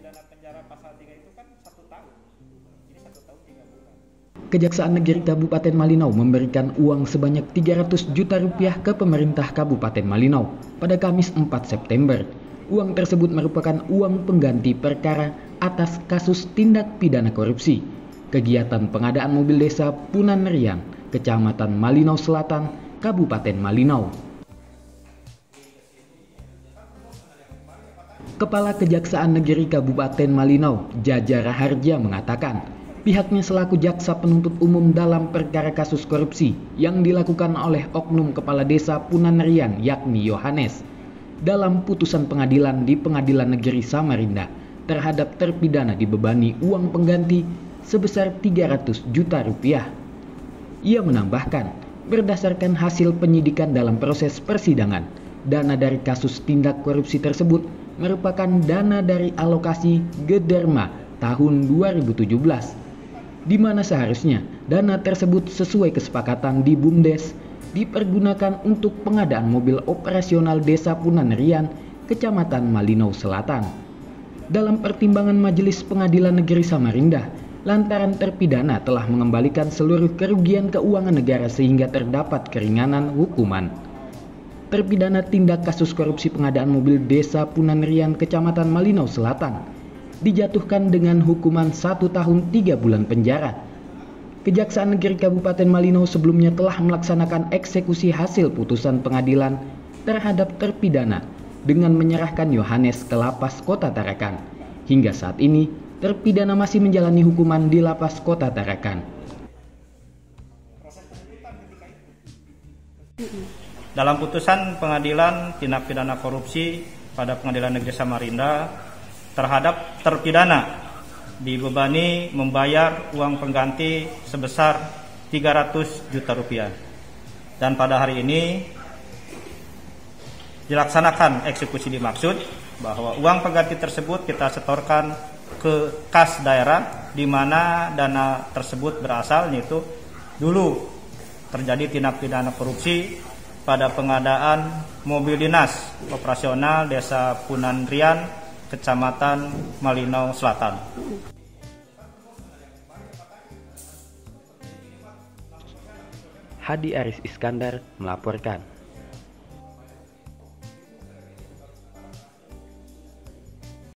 pidana penjara pasal 3 itu kan 1 tahun. Ini 1 tahun 3 bulan. Kejaksaan Negeri Kabupaten Malinau memberikan uang sebanyak 300 juta rupiah ke pemerintah Kabupaten Malinau pada Kamis 4 September. Uang tersebut merupakan uang pengganti perkara atas kasus tindak pidana korupsi. Kegiatan pengadaan mobil desa Punanerian, Kecamatan Malinau Selatan, Kabupaten Malinau. Kepala Kejaksaan Negeri Kabupaten Malinau, Jaja Raharja mengatakan, pihaknya selaku jaksa penuntut umum dalam perkara kasus korupsi yang dilakukan oleh oknum kepala desa Punanerian yakni Yohanes dalam putusan pengadilan di Pengadilan Negeri Samarinda terhadap terpidana dibebani uang pengganti sebesar 300 juta rupiah. Ia menambahkan, berdasarkan hasil penyidikan dalam proses persidangan, dana dari kasus tindak korupsi tersebut merupakan dana dari alokasi Gederma tahun 2017, di mana seharusnya dana tersebut sesuai kesepakatan di BUMDes dipergunakan untuk pengadaan mobil operasional Desa Punanerian, Kecamatan Malinau Selatan. Dalam pertimbangan Majelis Pengadilan Negeri Samarinda, lantaran terpidana telah mengembalikan seluruh kerugian keuangan negara sehingga terdapat keringanan hukuman. Terpidana tindak kasus korupsi pengadaan mobil Desa Punanerian, Kecamatan Malinau Selatan dijatuhkan dengan hukuman 1 tahun 3 bulan penjara. Kejaksaan Negeri Kabupaten Malinau sebelumnya telah melaksanakan eksekusi hasil putusan pengadilan terhadap terpidana dengan menyerahkan Yohanes ke Lapas Kota Tarakan. Hingga saat ini, terpidana masih menjalani hukuman di Lapas Kota Tarakan. Dalam putusan pengadilan tindak pidana korupsi pada Pengadilan Negeri Samarinda terhadap terpidana dibebani membayar uang pengganti sebesar 300 juta rupiah. Dan pada hari ini dilaksanakan eksekusi dimaksud bahwa uang pengganti tersebut kita setorkan ke kas daerah di mana dana tersebut berasal, yaitu dulu terjadi tindak pidana korupsi pada pengadaan mobil dinas operasional Desa Punanerian, Kecamatan Malinau Selatan. Hadi Aris Iskandar melaporkan.